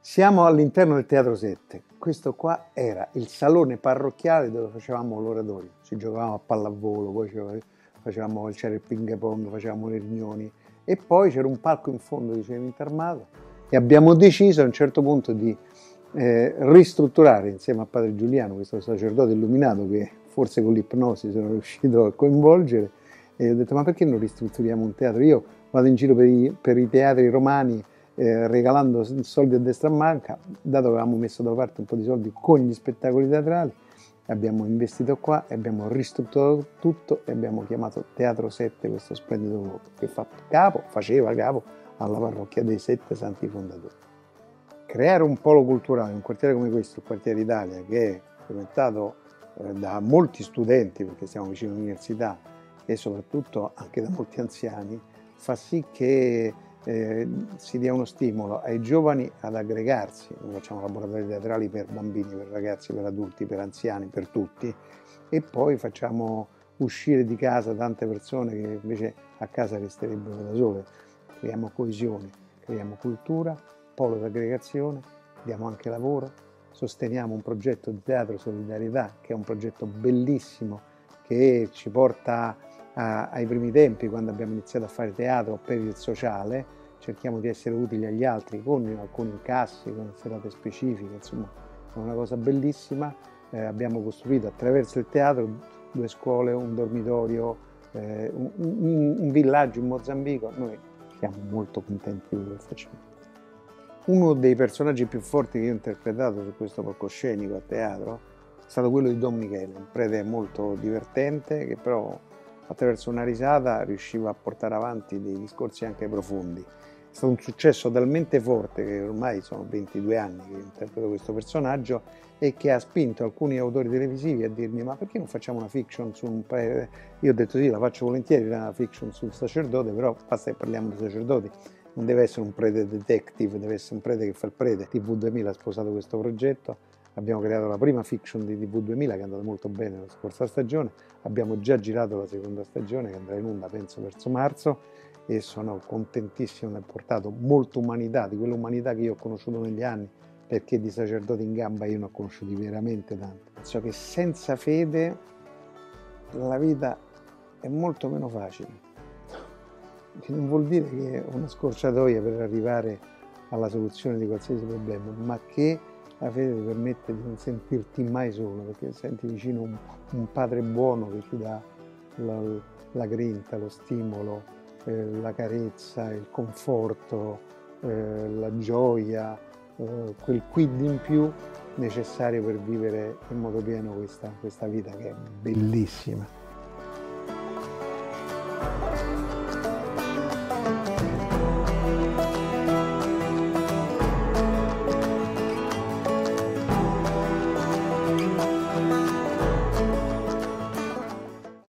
Siamo all'interno del Teatro 7. Questo qua era il salone parrocchiale dove facevamo l'oratorio. Ci giocavamo a pallavolo, poi c'era il ping pong, facevamo le riunioni e poi c'era un palco in fondo di Cenerentola Armato e abbiamo deciso a un certo punto di ristrutturare insieme a padre Giuliano, questo sacerdote illuminato che forse con l'ipnosi sono riuscito a coinvolgere, e ho detto: ma perché non ristrutturiamo un teatro? Io vado in giro per i teatri romani regalando soldi a destra e a manca, dato che avevamo messo da parte un po' di soldi con gli spettacoli teatrali, abbiamo investito qua e abbiamo ristrutturato tutto e abbiamo chiamato Teatro 7 questo splendido luogo che faceva capo alla parrocchia dei 7 santi fondatori. Creare un polo culturale in un quartiere come questo, il quartiere Italia, che è frequentato da molti studenti, perché siamo vicino all'università, e soprattutto anche da molti anziani, fa sì che si dia uno stimolo ai giovani ad aggregarsi. Noi facciamo laboratori teatrali per bambini, per ragazzi, per adulti, per anziani, per tutti, e poi facciamo uscire di casa tante persone che invece a casa resterebbero da sole. Creiamo coesione, creiamo cultura, polo di aggregazione, diamo anche lavoro, sosteniamo un progetto di teatro solidarietà che è un progetto bellissimo che ci porta ai primi tempi, quando abbiamo iniziato a fare teatro per il sociale. Cerchiamo di essere utili agli altri con alcuni incassi, con serate specifiche, insomma è una cosa bellissima. Abbiamo costruito attraverso il teatro 2 scuole, un dormitorio, un villaggio in Mozambico. Noi siamo molto contenti di quello che facciamo. Uno dei personaggi più forti che io ho interpretato su questo palcoscenico a teatro è stato quello di Don Michele, un prete molto divertente che però attraverso una risata riusciva a portare avanti dei discorsi anche profondi. È stato un successo talmente forte che ormai sono 22 anni che interpreto questo personaggio e che ha spinto alcuni autori televisivi a dirmi: ma perché non facciamo una fiction su un prete? Io ho detto sì, la faccio volentieri una fiction sul sacerdote, però basta che parliamo di sacerdoti, non deve essere un prete detective, deve essere un prete che fa il prete. TV2000 ha sposato questo progetto. Abbiamo creato la prima fiction di TV2000 che è andata molto bene la scorsa stagione, abbiamo già girato la seconda stagione che andrà in onda penso verso marzo e sono contentissimo di aver portato molta umanità, di quell'umanità che io ho conosciuto negli anni, perché di sacerdoti in gamba io ne ho conosciuti veramente tanti. Penso che senza fede la vita è molto meno facile, che non vuol dire che è una scorciatoia per arrivare alla soluzione di qualsiasi problema, ma che la fede ti permette di non sentirti mai solo, perché senti vicino un padre buono che ti dà la grinta, lo stimolo, la carezza, il conforto, la gioia, quel quid in più necessario per vivere in modo pieno questa vita che è bellissima.